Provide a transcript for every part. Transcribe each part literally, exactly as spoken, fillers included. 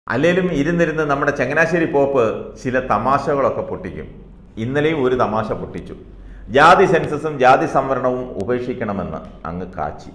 അല്ലെങ്കിലും ഇരുന്നിരുന്ന് നമ്മുടെ ചങ്ങനാശ്ശേരി പോപ്പ് ചില തമാശകളൊക്കെ പൊട്ടിക്കും. ഇന്നലെയും ഒരു തമാശ പൊട്ടിച്ചു. ജാതി സെൻസസും ജാതി സംവരണവും ഉപേക്ഷിക്കണമെന്ന് അങ്ങ് കാച്ചി,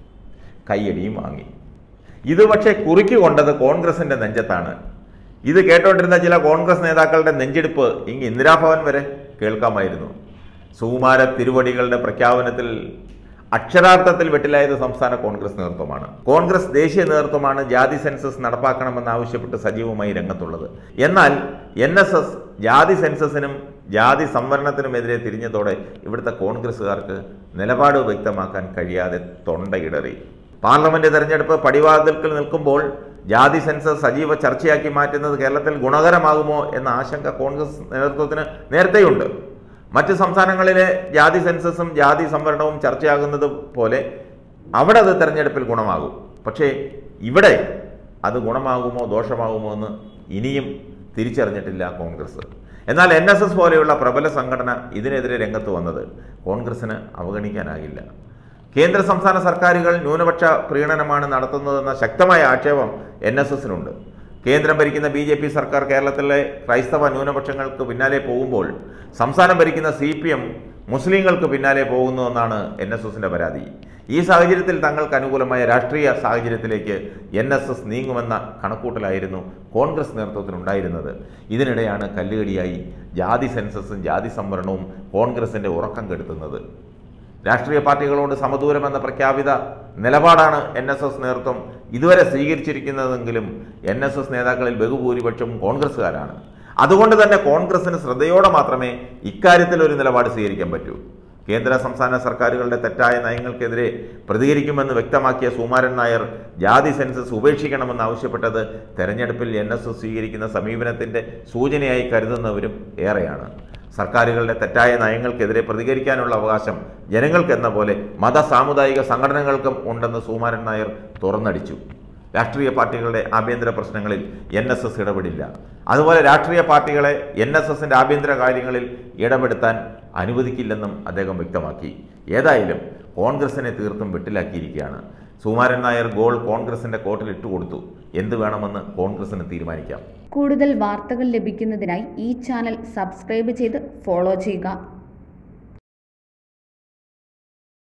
കയ്യടിയും വാങ്ങി. ഇത് പക്ഷേ കുറിക്ക് കൊണ്ടത് കോൺഗ്രസിന്റെ നെഞ്ചത്താണ്. ഇത് കേട്ടോണ്ടിരുന്ന ചില കോൺഗ്രസ് നേതാക്കളുടെ നെഞ്ചെടുപ്പ് ഇങ്ങ് ഇന്ദിരാഭവൻ വരെ കേൾക്കാമായിരുന്നു. സുകുമാര തിരുവടികളുടെ പ്രഖ്യാപനത്തിൽ അക്ഷരാർത്ഥത്തിൽ വെട്ടിലായത് സംസ്ഥാന കോൺഗ്രസ് നേതൃത്വമാണ്. കോൺഗ്രസ് ദേശീയ നേതൃത്വമാണ് ജാതി സെൻസസ് നടപ്പാക്കണമെന്ന് ആവശ്യപ്പെട്ട് സജീവമായി രംഗത്തുള്ളത്. എന്നാൽ എൻ എസ് എസ് ജാതി സെൻസസിനും ജാതി സംവരണത്തിനുമെതിരെ തിരിഞ്ഞതോടെ ഇവിടുത്തെ കോൺഗ്രസ്സുകാർക്ക് നിലപാട് വ്യക്തമാക്കാൻ കഴിയാതെ തൊണ്ടയിടറി. പാർലമെന്റ് തെരഞ്ഞെടുപ്പ് പടിവാതിൽക്കൽ നിൽക്കുമ്പോൾ ജാതി സെൻസസ് സജീവ ചർച്ചയാക്കി മാറ്റുന്നത് കേരളത്തിൽ ഗുണകരമാകുമോ എന്ന ആശങ്ക കോൺഗ്രസ് നേതൃത്വത്തിന് നേരത്തെയുണ്ട്. മറ്റ് സംസ്ഥാനങ്ങളിലെ ജാതി സെൻസസും ജാതി സംവരണവും ചർച്ചയാകുന്നത് പോലെ അവിടെ അത് തെരഞ്ഞെടുപ്പിൽ ഗുണമാകും. പക്ഷേ ഇവിടെ അത് ഗുണമാകുമോ ദോഷമാകുമോ എന്ന് ഇനിയും തിരിച്ചറിഞ്ഞിട്ടില്ല കോൺഗ്രസ്. എന്നാൽ എൻ എസ് എസ് പോലെയുള്ള പ്രബല സംഘടന ഇതിനെതിരെ രംഗത്ത് വന്നത് കോൺഗ്രസിന് അവഗണിക്കാനാകില്ല. കേന്ദ്ര സംസ്ഥാന സർക്കാരുകൾ ന്യൂനപക്ഷ പ്രീണനമാണ് നടത്തുന്നതെന്ന ശക്തമായ ആക്ഷേപം എൻ എസ് എസിനുണ്ട്. കേന്ദ്രം ഭരിക്കുന്ന ബി ജെ പി സർക്കാർ കേരളത്തിലെ ക്രൈസ്തവ ന്യൂനപക്ഷങ്ങൾക്ക് പിന്നാലെ പോകുമ്പോൾ സംസ്ഥാനം ഭരിക്കുന്ന സി പി എം മുസ്ലിങ്ങൾക്ക് പിന്നാലെ പോകുന്നുവെന്നാണ് എൻ എസ് എസിൻ്റെ പരാതി. ഈ സാഹചര്യത്തിൽ തങ്ങൾക്ക് അനുകൂലമായ രാഷ്ട്രീയ സാഹചര്യത്തിലേക്ക് എൻ എസ് എസ് നീങ്ങുമെന്ന കണക്കൂട്ടലായിരുന്നു കോൺഗ്രസ് നേതൃത്വത്തിനുണ്ടായിരുന്നത്. ഇതിനിടെയാണ് കല്ലുകടിയായി ജാതി സെൻസസും ജാതി സംവരണവും കോൺഗ്രസിൻ്റെ ഉറക്കം കെടുത്തുന്നത്. രാഷ്ട്രീയ പാർട്ടികളോട് സമദൂരമെന്ന പ്രഖ്യാപിത നിലപാടാണ് എൻ എസ് എസ് നേതൃത്വം ഇതുവരെ സ്വീകരിച്ചിരിക്കുന്നതെങ്കിലും എൻ എസ് എസ് നേതാക്കളിൽ ബഹുഭൂരിപക്ഷവും കോൺഗ്രസ്സുകാരാണ്. അതുകൊണ്ട് തന്നെ കോൺഗ്രസിന് ശ്രദ്ധയോടെ മാത്രമേ ഇക്കാര്യത്തിൽ ഒരു നിലപാട് സ്വീകരിക്കാൻ പറ്റൂ. കേന്ദ്ര സംസ്ഥാന സർക്കാരുകളുടെ തെറ്റായ നയങ്ങൾക്കെതിരെ പ്രതികരിക്കുമെന്ന് വ്യക്തമാക്കിയ സുകുമാരൻ നായർ ജാതി സെൻസസ് ഉപേക്ഷിക്കണമെന്ന് ആവശ്യപ്പെട്ടത് തെരഞ്ഞെടുപ്പിൽ എൻ എസ് എസ് സ്വീകരിക്കുന്ന സമീപനത്തിൻ്റെ സൂചനയായി കരുതുന്നവരും ഏറെയാണ്. സർക്കാരുകളുടെ തെറ്റായ നയങ്ങൾക്കെതിരെ പ്രതികരിക്കാനുള്ള അവകാശം ജനങ്ങൾക്കെന്ന പോലെ മത സാമുദായിക സംഘടനകൾക്കും ഉണ്ടെന്ന് സുകുമാരൻ നായർ തുറന്നടിച്ചു. രാഷ്ട്രീയ പാർട്ടികളുടെ ആഭ്യന്തര പ്രശ്നങ്ങളിൽ എൻ എസ് എസ് ഇടപെടില്ല. അതുപോലെ രാഷ്ട്രീയ പാർട്ടികളെ എൻ എസ് എസിൻ്റെ ആഭ്യന്തര കാര്യങ്ങളിൽ ഇടപെടുത്താൻ അനുവദിക്കില്ലെന്നും അദ്ദേഹം വ്യക്തമാക്കി. ഏതായാലും കോൺഗ്രസിനെ തീർത്തും വെട്ടിലാക്കിയിരിക്കുകയാണ്. സുകുമാരൻ നായർ ഗോൾ കോൺഗ്രസിൻ്റെ കോട്ടിൽ ഇട്ടുകൊടുത്തു. എന്ത് വേണമെന്ന് കോൺഗ്രസിന് തീരുമാനിക്കാം. കൂടുതൽ വാർത്തകൾ ലഭിക്കുന്നതിനായി ഈ ചാനൽ സബ്സ്ക്രൈബ് ചെയ്ത് ഫോളോ ചെയ്യുക.